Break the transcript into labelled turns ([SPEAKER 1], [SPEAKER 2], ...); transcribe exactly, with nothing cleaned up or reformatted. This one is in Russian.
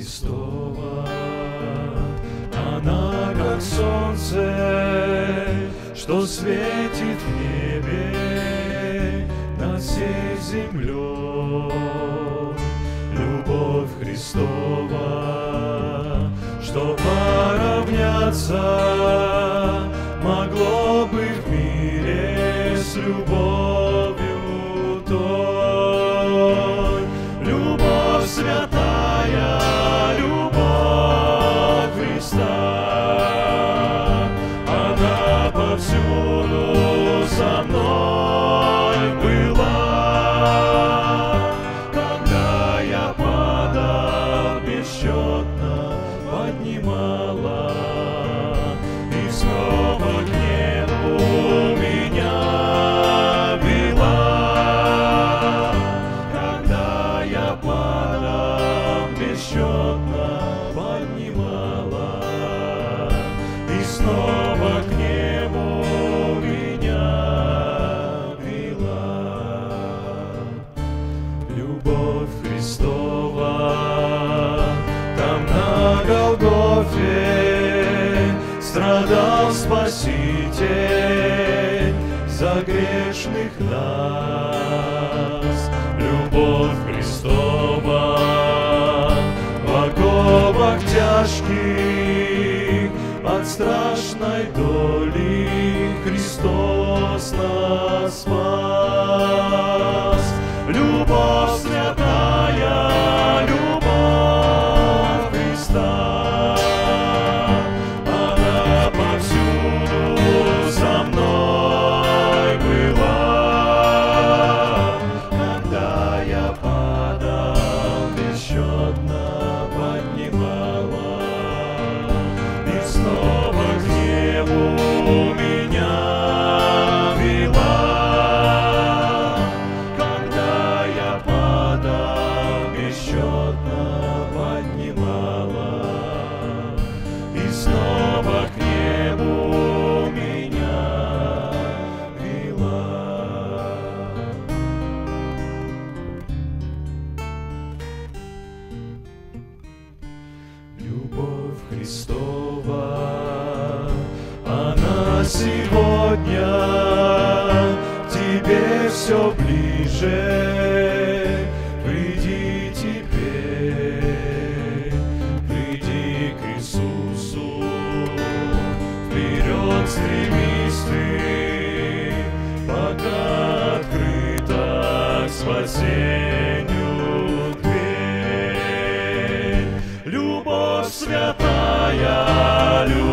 [SPEAKER 1] Христова, она как солнце, что светит в небе над всей землей. Любовь Христова, что поравняться могло бы в мире с любовью той. Любовь святая, любовь Христа, она повсюду со мной была. Когда я падал, бесчетно поднимала, и снова к небу меня вела. Когда я падал, бесчетно поднимала, и снова к небу меня вела. Любовь Христова, там на Голгофе страдал Спаситель за грешных нас. Любовь Христова, в оковах тяжких от страшной доли Христос нас спас. Любовь святая, любовь Христа, она повсюду со мной была. Когда я падал, бесчетно поднимала, и снова к небу меня вела. Когда я падал, бесчетно поднимала, и снова к небу меня вела. Любовь Христова, она сегодня к тебе все ближе. Приди теперь, приди к Иисусу, вперед стремись ты, пока открыта к спасению дверь. Любовь святая, любовь